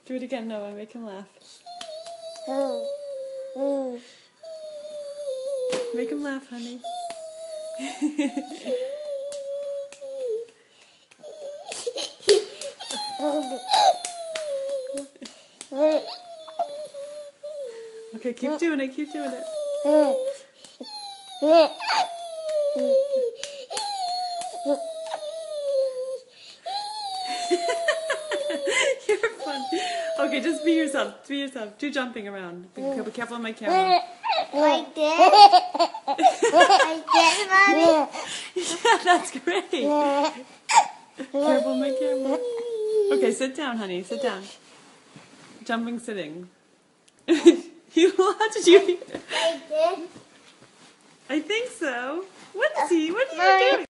Do it again, Noah. Make him laugh. Make him laugh, honey. Okay, keep doing it. Keep doing it. You're fun. Okay, just be yourself. Be yourself. Do jumping around. Be careful of my camera. Like this? Like this, Mommy? Yeah, that's great. Careful of my camera. Okay, sit down, honey. Sit down. Jumping, sitting. You watched you. Like this? I think so. What is he? What are you doing?